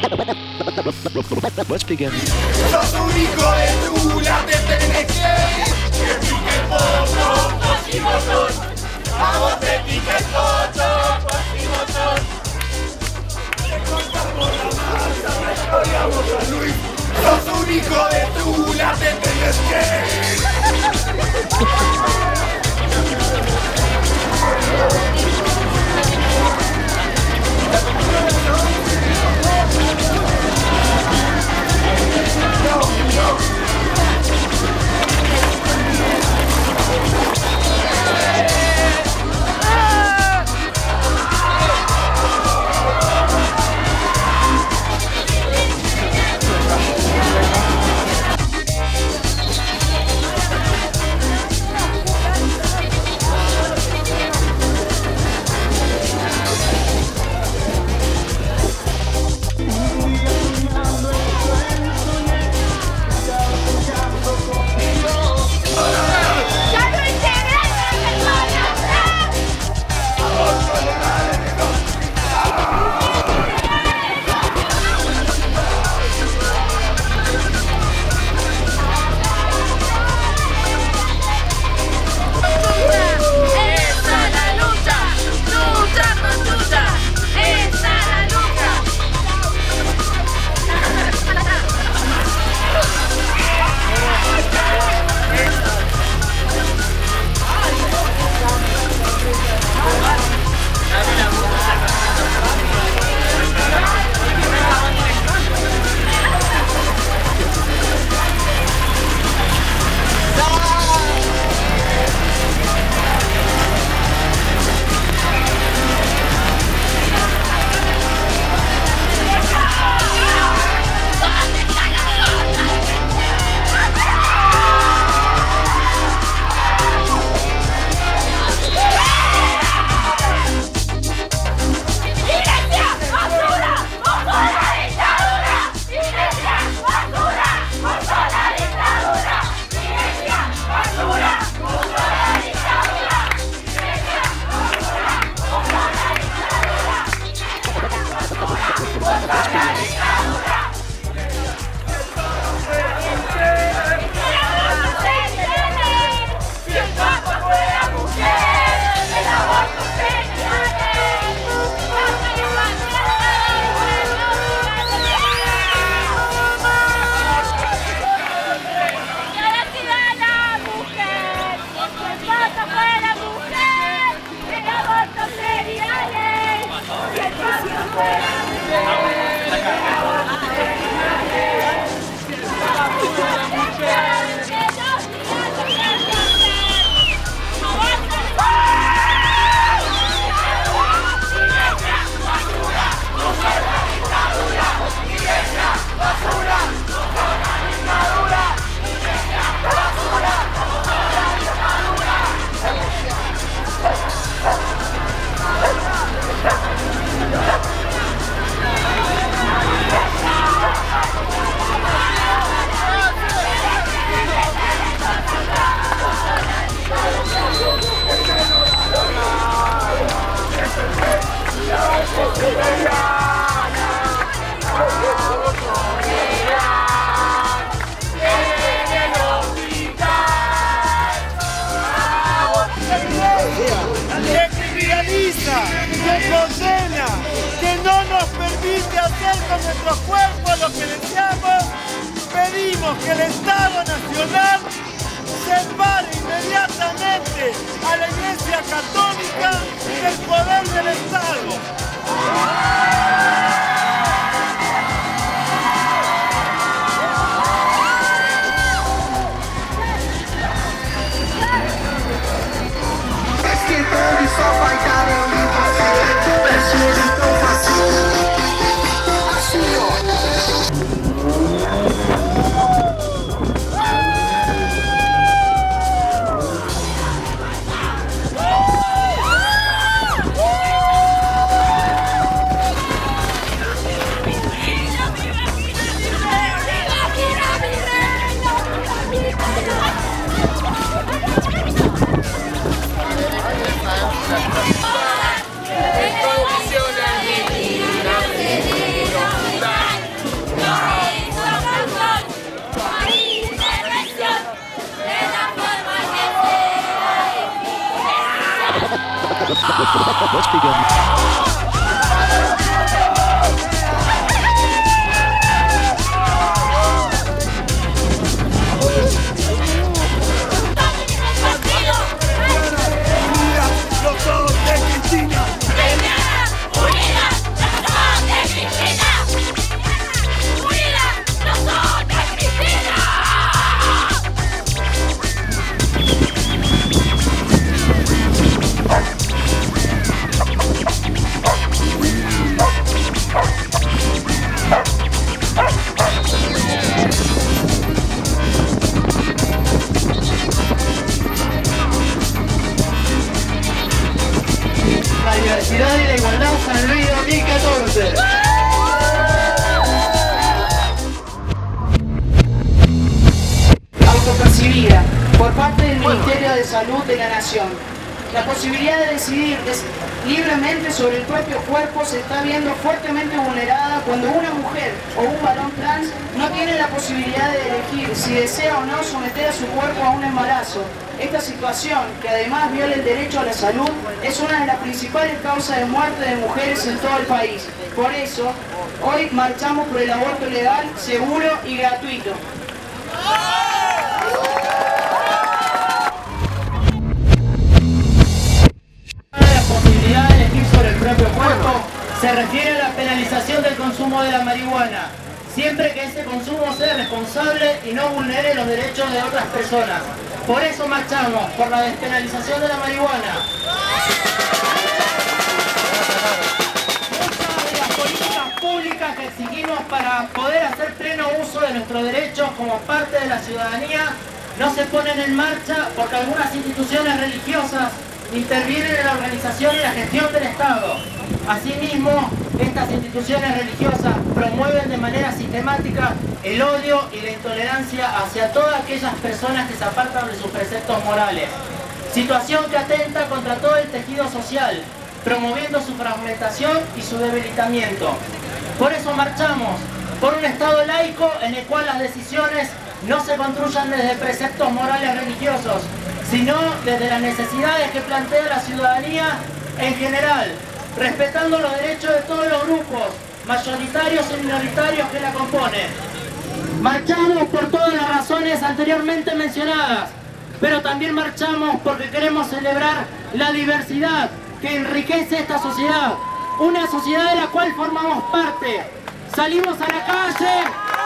Let's begin. Sos un hijo de Tula, te tenés que ir. Que pique el pocho, y botón. A vos te pica el pocho, y botón. Te contamos la masa, la historia vos a Luis. Sos un hijo de Tula, te tenés que ir. Que condena, que no nos permite hacer con nuestros cuerpos lo que deseamos, pedimos que el Estado Nacional separe inmediatamente a la Iglesia Católica del poder del Estado. Esquentando e só vai dar eu e você. Mexe ele tão facinho. Assim, ó. Argentina, La diversidad y la igualdad San Luis 2014. Autopercibida por parte del Ministerio de Salud de la Nación. La posibilidad de decidir libremente sobre el propio cuerpo se está viendo fuertemente vulnerada cuando una mujer o un varón trans no tiene la posibilidad de elegir si desea o no someter a su cuerpo a un embarazo. Esta situación, que además viola el derecho a la salud, es una de las principales causas de muerte de mujeres en todo el país. Por eso, hoy marchamos por el aborto legal, seguro y gratuito. La posibilidad de elegir sobre el propio cuerpo se refiere a la penalización del consumo de la marihuana, siempre que ese consumo sea responsable y no vulnere los derechos de otras personas. Por eso marchamos por la despenalización de la marihuana. Muchas de las políticas públicas que exigimos para poder hacer pleno uso de nuestros derechos como parte de la ciudadanía no se ponen en marcha porque algunas instituciones religiosas intervienen en la organización y la gestión del Estado. Asimismo, estas instituciones religiosas promueven de manera sistemática el odio y la intolerancia hacia todas aquellas personas que se apartan de sus preceptos morales. Situación que atenta contra todo el tejido social, promoviendo su fragmentación y su debilitamiento. Por eso marchamos por un Estado laico en el cual las decisiones no se construyan desde preceptos morales religiosos, sino desde las necesidades que plantea la ciudadanía en general, respetando los derechos de todos los grupos, mayoritarios y minoritarios que la componen. Marchamos por todas las razones anteriormente mencionadas, pero también marchamos porque queremos celebrar la diversidad que enriquece esta sociedad, una sociedad de la cual formamos parte. Salimos a la calle.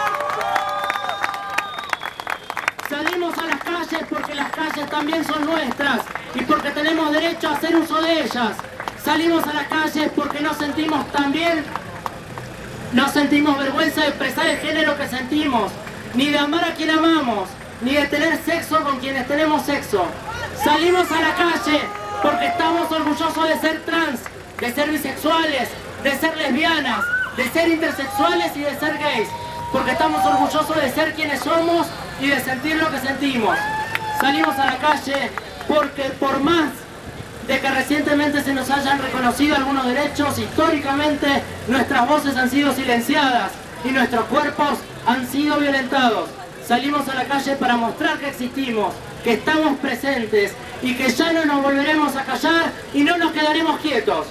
Salimos a las calles porque las calles también son nuestras y porque tenemos derecho a hacer uso de ellas. Salimos a las calles porque nos sentimos también, no sentimos vergüenza de expresar el género que sentimos, ni de amar a quien amamos, ni de tener sexo con quienes tenemos sexo. Salimos a la calle porque estamos orgullosos de ser trans, de ser bisexuales, de ser lesbianas, de ser intersexuales y de ser gays, porque estamos orgullosos de ser quienes somos y de sentir lo que sentimos. Salimos a la calle porque por más de que recientemente se nos hayan reconocido algunos derechos, históricamente nuestras voces han sido silenciadas y nuestros cuerpos han sido violentados. Salimos a la calle para mostrar que existimos, que estamos presentes y que ya no nos volveremos a callar y no nos quedaremos quietos.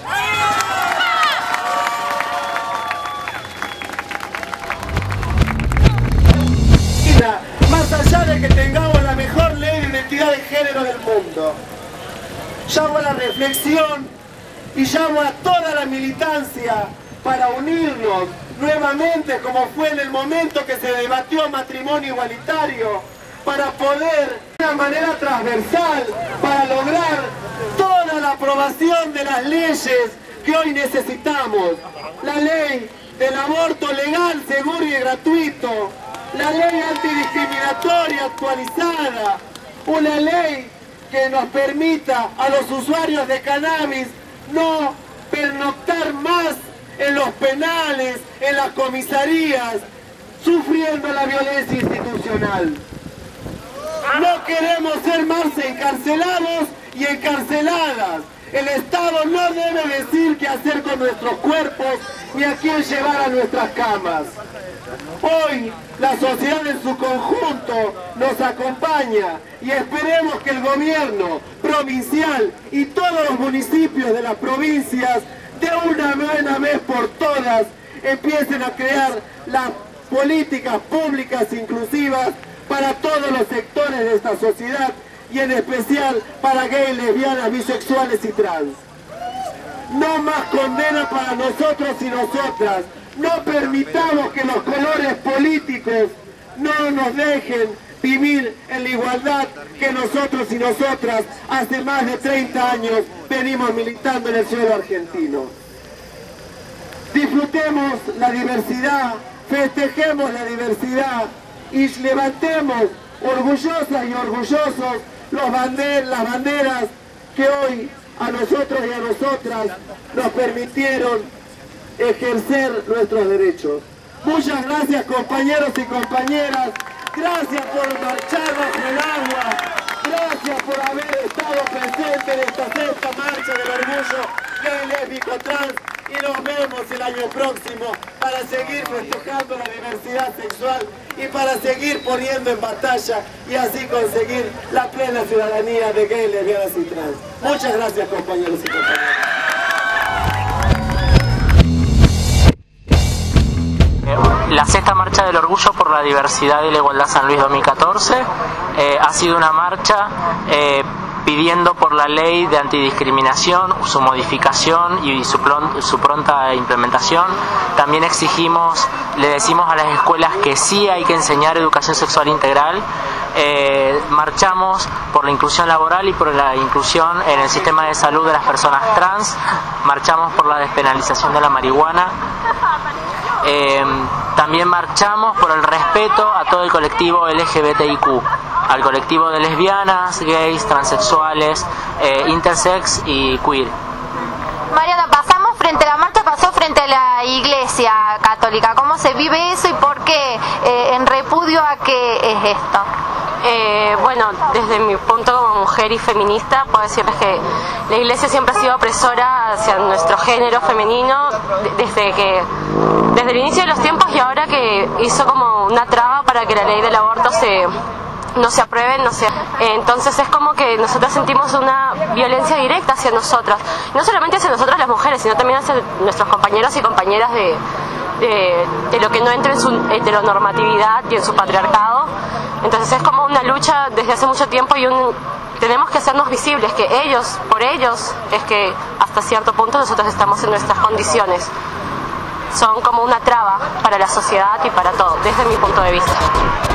Más allá de que tengamos la mejor ley de identidad de género del mundo, llamo a la reflexión y llamo a toda la militancia para unirnos nuevamente, como fue en el momento que se debatió matrimonio igualitario, para poder, de una manera transversal, para lograr toda la aprobación de las leyes que hoy necesitamos. La ley del aborto legal, seguro y gratuito, la ley antidiscriminatoria actualizada, una ley que nos permita a los usuarios de cannabis no pernoctar más en los penales, en las comisarías, sufriendo la violencia institucional. No queremos ser más encarcelados y encarceladas. El Estado no debe decir qué hacer con nuestros cuerpos ni a quién llevar a nuestras camas. Hoy la sociedad en su conjunto nos acompaña y esperemos que el gobierno provincial y todos los municipios de las provincias de una buena vez por todas empiecen a crear las políticas públicas inclusivas para todos los sectores de esta sociedad y en especial para gays, lesbianas, bisexuales y trans. No más condena para nosotros y nosotras. No permitamos que los colores políticos no nos dejen vivir en la igualdad que nosotros y nosotras hace más de 30 años venimos militando en el suelo argentino. Disfrutemos la diversidad, festejemos la diversidad y levantemos orgullosas y orgullosos las banderas que hoy a nosotros y a nosotras nos permitieron ejercer nuestros derechos. Muchas gracias, compañeros y compañeras. Gracias por marchar bajo el agua. Gracias por haber estado presente en esta sexta marcha del orgullo gay, lésbico, trans. Y nos vemos el año próximo para seguir festejando la diversidad sexual y para seguir poniendo en batalla y así conseguir la plena ciudadanía de gays, lesbianas y trans. Muchas gracias, compañeros y compañeras. La sexta marcha del orgullo por la diversidad y la igualdad San Luis 2014 ha sido una marcha pidiendo por la ley de antidiscriminación, su modificación y su pronta implementación. También le decimos a las escuelas que sí hay que enseñar educación sexual integral. Marchamos por la inclusión laboral y por la inclusión en el sistema de salud de las personas trans. Marchamos por la despenalización de la marihuana. También marchamos por el respeto a todo el colectivo LGBTIQ, al colectivo de lesbianas, gays, transexuales, intersex y queer. Mariana, la marcha pasó frente a la Iglesia Católica. ¿Cómo se vive eso y por qué? ¿En repudio a qué es esto? Bueno, desde mi punto como mujer y feminista, puedo decirles que la Iglesia siempre ha sido opresora hacia nuestro género femenino desde el inicio de los tiempos y ahora que hizo como una traba para que la ley del aborto no se apruebe, entonces es como que nosotras sentimos una violencia directa hacia nosotras, no solamente hacia nosotras las mujeres, sino también hacia nuestros compañeros y compañeras de lo que no entra en su heteronormatividad y en su patriarcado. Entonces es como una lucha desde hace mucho tiempo y tenemos que hacernos visibles, que por ellos es que hasta cierto punto nosotros estamos en nuestras condiciones. Son como una traba para la sociedad y para todo, desde mi punto de vista.